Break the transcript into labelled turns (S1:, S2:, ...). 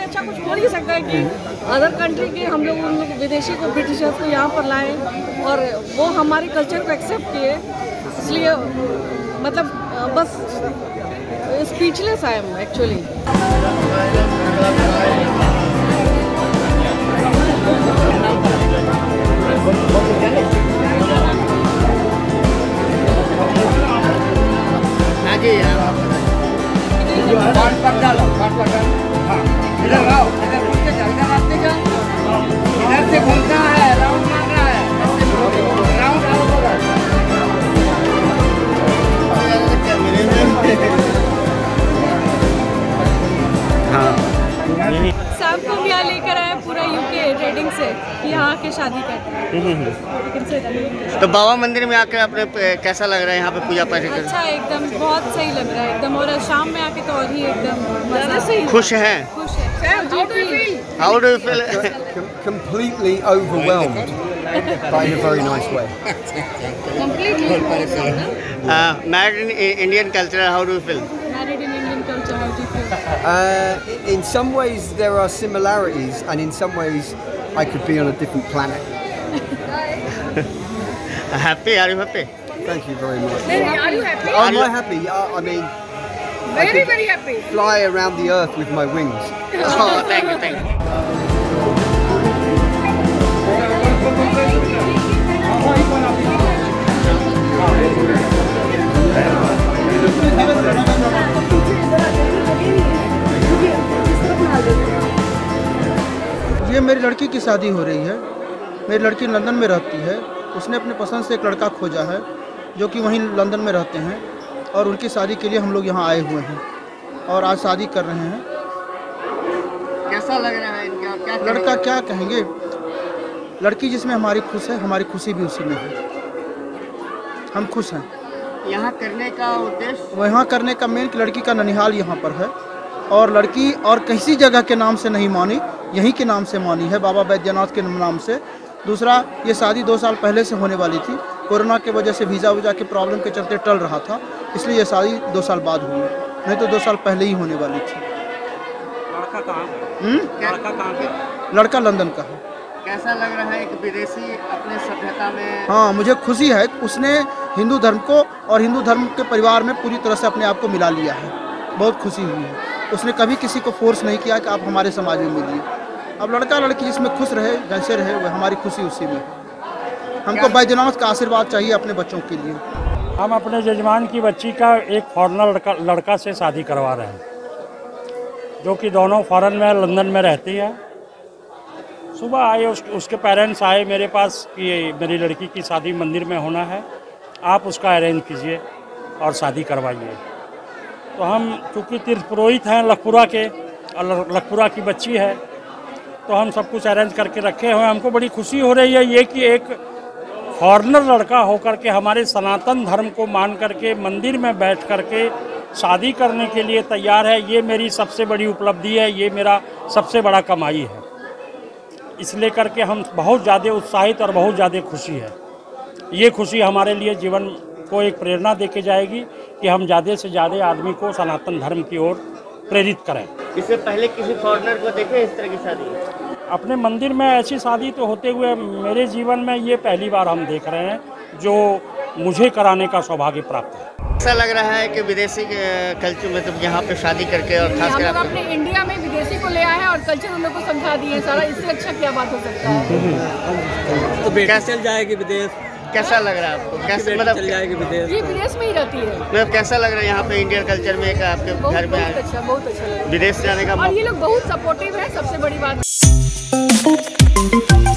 S1: अच्छा कुछ हो नहीं सकता है कि अदर कंट्री के हम लोग उन लोग विदेशी को ब्रिटिशर्स को यहाँ पर लाए और वो हमारे कल्चर को एक्सेप्ट किए। इसलिए मतलब बस स्पीचलेस आई एम एक्चुअली।
S2: इधर से घूमता है, राउंड मार रहा है, राउंड
S1: शाम को भी यहाँ लेकर आए पूरा यूके ट्रेडिंग से कि यहाँ आके शादी करते।
S3: तो बाबा मंदिर में आकर आपने कैसा लग रहा है यहाँ पे पूजा पाठ?
S1: अच्छा, एकदम बहुत सही लग रहा है एकदम। और शाम में आके तो और ही एकदम ज़्यादा सही।
S3: खुश हैं?
S1: खुश है।
S3: How do you feel?
S4: Completely overwhelmed, but in a very nice way.
S1: Completely.
S3: Married in Indian culture, how do you feel?
S1: Married in Indian culture, how do you feel?
S4: In some ways there are similarities, and in some ways I could be on a different planet.
S3: Happy? Are you happy?
S4: Thank you very much.
S1: Are you happy?
S4: Am I happy? I mean,
S1: Very happy.
S4: fly around the earth with my wings.
S3: Oh, thank you, thank you.
S5: ये मेरी लड़की की शादी हो रही है। मेरी लड़की लंदन में रहती है। उसने अपने पसंद से एक लड़का खोजा है जो कि वहीं लंदन में रहते हैं, और उनकी शादी के लिए हम लोग यहाँ आए हुए हैं और आज शादी कर रहे हैं।
S3: कैसा लग रहा है इनका? क्या
S5: लड़का क्या कहेंगे, लड़की जिसमें हमारी खुश है, हमारी खुशी भी उसी में है। हम खुश हैं।
S3: यहाँ करने का उद्देश्य?
S5: वहाँ करने का मेन कि लड़की का ननिहाल यहाँ पर है, और लड़की और किसी जगह के नाम से नहीं मानी, यहीं के नाम से मानी है, बाबा बैद्यनाथ के नाम से। दूसरा, ये शादी 2 साल पहले से होने वाली थी। कोरोना के वजह से वीज़ा वीज़ा के प्रॉब्लम के चलते टल रहा था, इसलिए ये शादी 2 साल बाद हुई, नहीं तो 2 साल पहले ही होने वाली थी।
S3: लड़का कहाँ? लड़का कहाँ का?
S5: लड़का लंदन का है।
S3: कैसा लग रहा है एक विदेशी अपने सभ्यता में?
S5: हाँ, मुझे खुशी है। उसने हिंदू धर्म को और हिंदू धर्म के परिवार में पूरी तरह से अपने आप को मिला लिया है। बहुत खुशी हुई है। उसने कभी किसी को फोर्स नहीं किया कि आप हमारे समाज में मिलिए। अब लड़का लड़की जिसमें खुश रहे, जैसे रहे, वह हमारी खुशी उसी में। हमको बैद्यनाथ का आशीर्वाद चाहिए अपने बच्चों के लिए।
S6: हम अपने जजमान की बच्ची का एक फॉरेनर लड़का से शादी करवा रहे हैं, जो कि दोनों फॉरेन में लंदन में रहती है। सुबह आए, उसके पेरेंट्स आए मेरे पास कि मेरी लड़की की शादी मंदिर में होना है, आप उसका अरेंज कीजिए और शादी करवाइए। तो हम चूँकि तीर्थ पुरोहित हैं लखपुरा के, और लखपुरा की बच्ची है, तो हम सब कुछ अरेंज करके रखे हुए। हमको बड़ी खुशी हो रही है ये कि एक फॉरेनर लड़का होकर के हमारे सनातन धर्म को मान करके मंदिर में बैठ करके शादी करने के लिए तैयार है। ये मेरी सबसे बड़ी उपलब्धि है, ये मेरा सबसे बड़ा कमाई है। इसलिए करके हम बहुत ज़्यादा उत्साहित और बहुत ज़्यादा खुशी है। ये खुशी हमारे लिए जीवन को एक प्रेरणा देके जाएगी कि हम ज़्यादा से ज़्यादा आदमी को सनातन धर्म की ओर प्रेरित करें।
S3: इससे पहले किसी फॉरेनर को देखे इस तरह की शादी?
S6: अपने मंदिर में ऐसी शादी तो होते हुए मेरे जीवन में ये पहली बार हम देख रहे हैं, जो मुझे कराने का सौभाग्य प्राप्त है।
S3: ऐसा लग रहा है कि विदेशी कल्चर में तुम यहाँ पे शादी करके, और खास कर
S1: अपने इंडिया में विदेशी को ले आए हैं और कल्चर उन लोग को समझा दिए सारा। इससे अच्छा क्या बात हो सकता है?
S7: तो बेटा चल जाएगी विदेश।
S3: कैसा लग रहा है आपको? कैसे मतलब
S7: चल जाएगी विदेश?
S1: ये विदेश में ही रहती है।
S3: मतलब कैसा लग रहा है यहाँ पे इंडियन कल्चर में आपके घर में?
S1: बहुत अच्छा लग रहा है।
S3: विदेश जाने का।
S1: और ये लोग बहुत सपोर्टिव है, सबसे बड़ी बात।